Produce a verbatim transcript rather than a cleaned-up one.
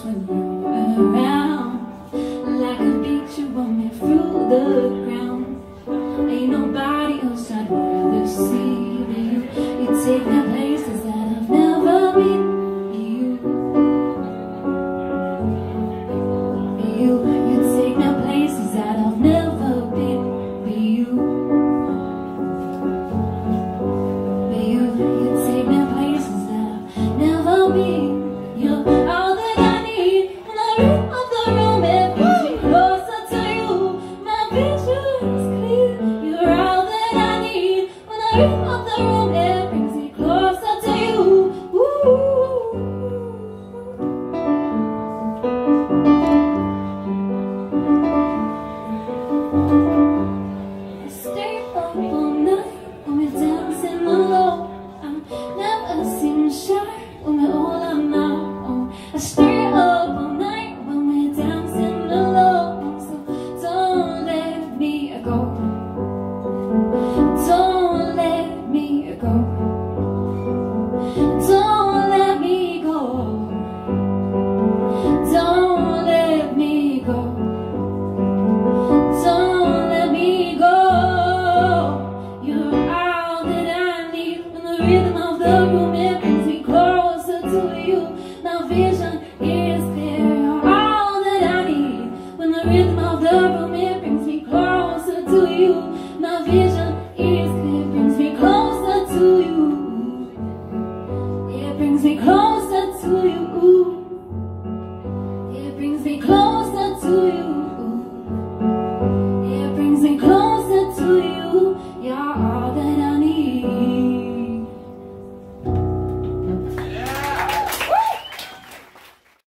when you're around. Like a beach, you want me through the ground. Ain't nobody else I'd rather see than you. You take me places that I've never been. You, you, you take me places that I've never been. Be you, be you, you take me places that I've never been. You're all that I need when I read of the room. It brings me closer to you. My vision is clear. You're all that I need when I read of the room. It brings me closer to you. Ooh. I stay up all night when we're dancing alone. I never seem shy when we're all alone. I stay up all night when we're dancing alone. So don't let me go. Don't let me go. Don't let me go. Don't let me go. Don't let me go. You're all that I need when the rhythm of the room it brings me closer to you. My vision is